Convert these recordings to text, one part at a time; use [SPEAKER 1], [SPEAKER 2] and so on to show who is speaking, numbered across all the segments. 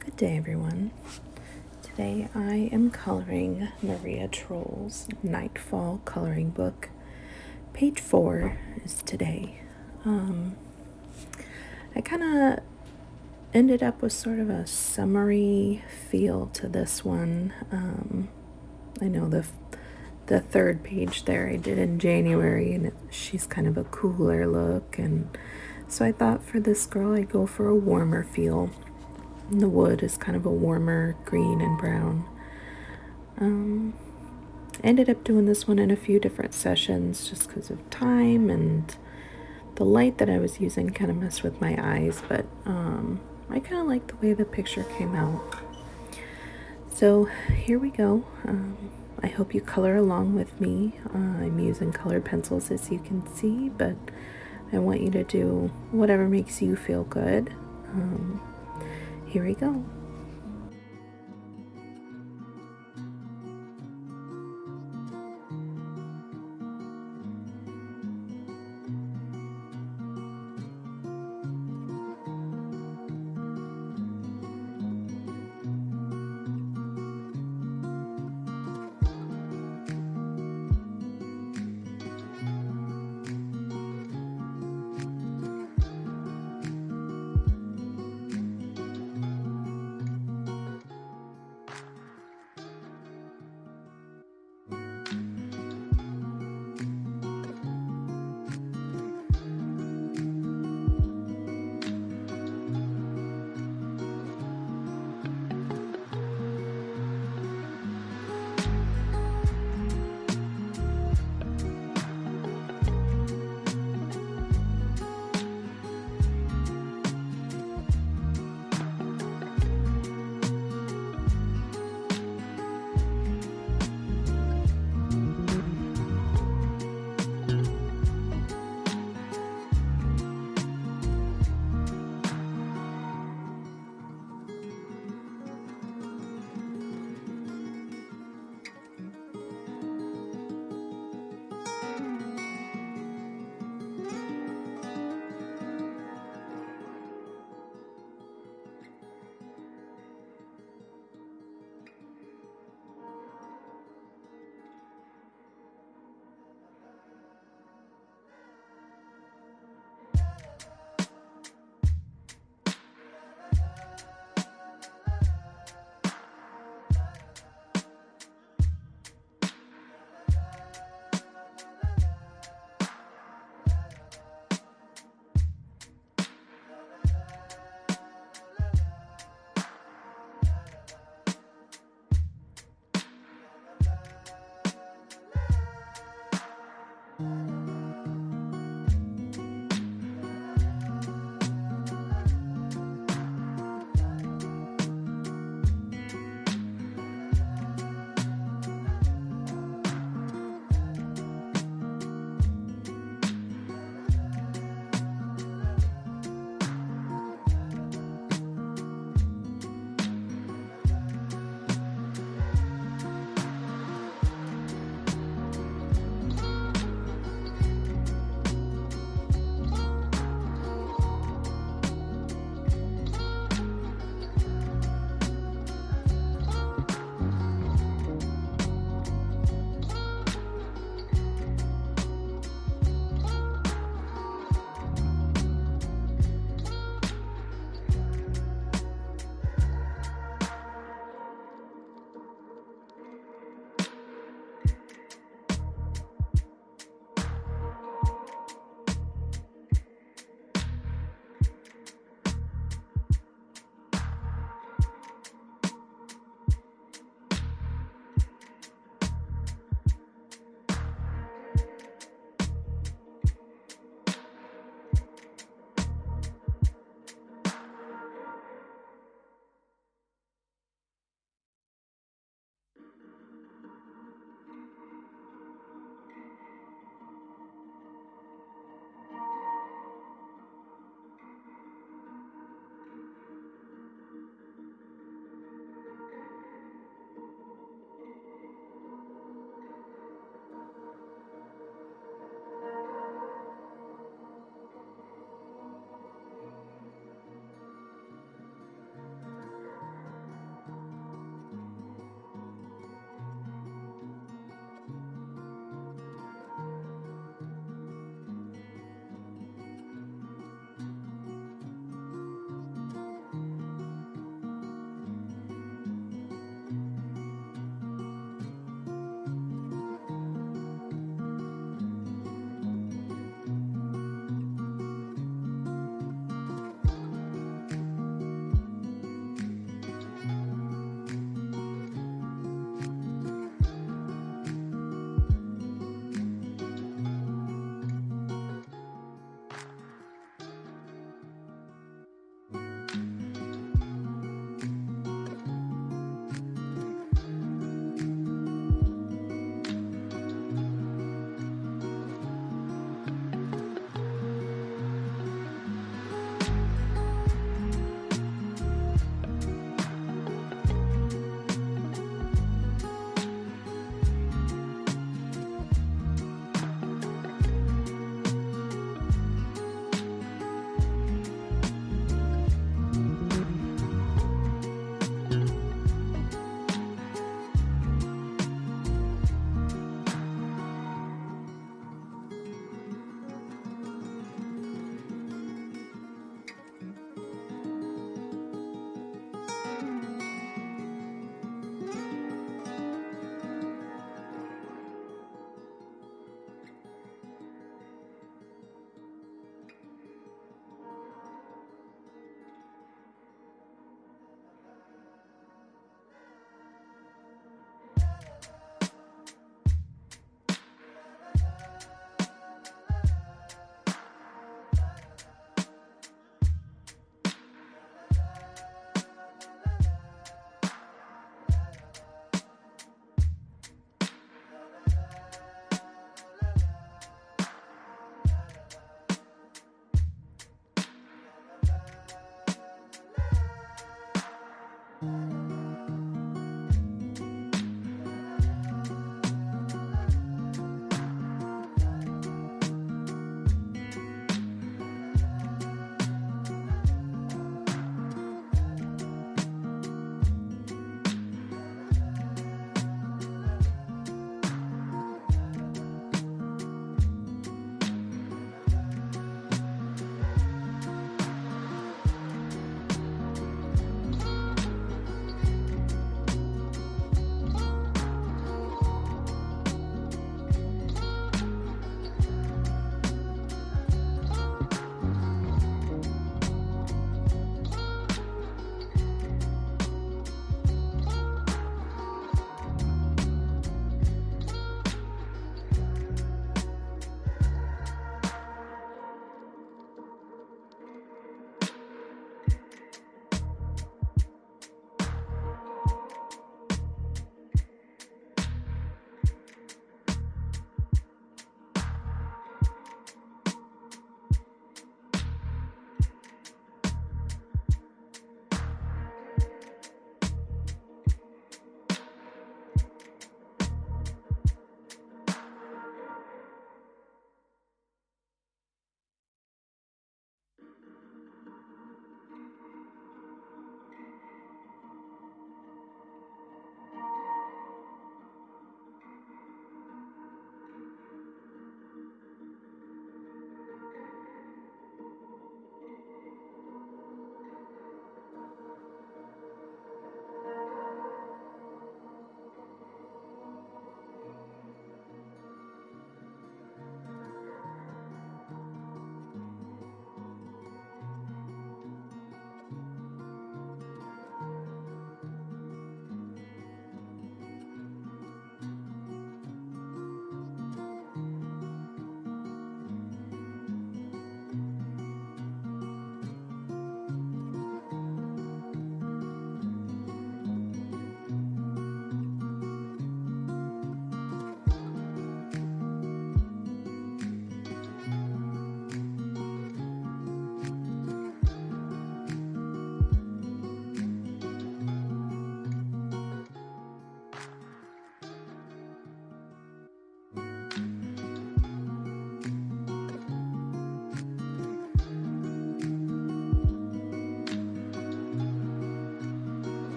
[SPEAKER 1] Good day, everyone. Today I am coloring Maria Troll's Nightfall coloring book. Page 4 is today. I kind of ended up with sort of a summery feel to this one. I know the third page there I did in January, and she's kind of a cooler look, and so I thought for this girl I'd go for a warmer feel. And the wood is kind of a warmer green and brown. I ended up doing this one in a few different sessions just because of time, and the light that I was using kind of messed with my eyes, but I kind of like the way the picture came out. So here we go. I hope you color along with me. I'm using colored pencils, as you can see, but I want you to do whatever makes you feel good. Here we go.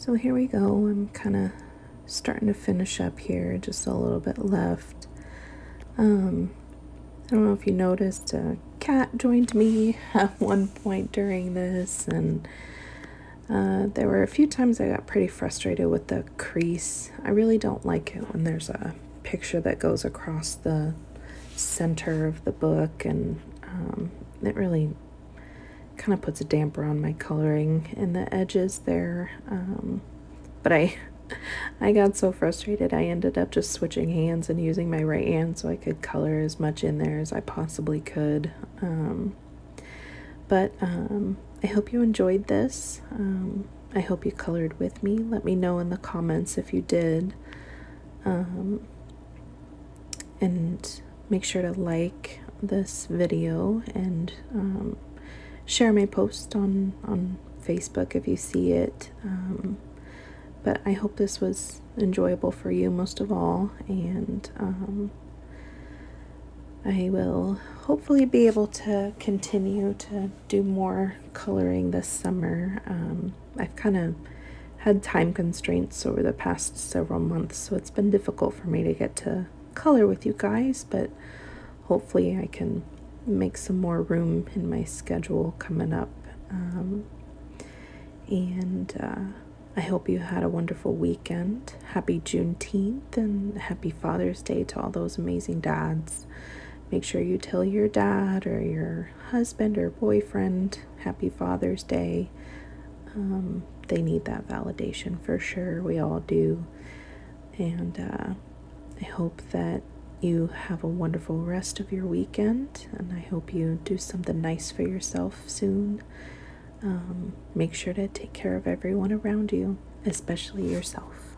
[SPEAKER 1] So here we go. I'm kind of starting to finish up here, just a little bit left. I don't know if you noticed, a cat joined me at one point during this, and there were a few times I got pretty frustrated with the crease. I really don't like it when there's a picture that goes across the center of the book, and it really kind of puts a damper on my coloring in the edges there. But I got so frustrated I ended up just switching hands and using my right hand so I could color as much in there as I possibly could. But I hope you enjoyed this. I hope you colored with me. Let me know in the comments if you did. And make sure to like this video and share my post on Facebook if you see it. But I hope this was enjoyable for you most of all, and I will hopefully be able to continue to do more coloring this summer. I've kind of had time constraints over the past several months, so it's been difficult for me to get to color with you guys, but hopefully I can make some more room in my schedule coming up. I hope you had a wonderful weekend. Happy Juneteenth and happy Father's Day to all those amazing dads. Make sure you tell your dad or your husband or boyfriend happy Father's Day. They need that validation for sure. We all do. And I hope that you have a wonderful rest of your weekend, and I hope you do something nice for yourself soon. Make sure to take care of everyone around you, especially yourself.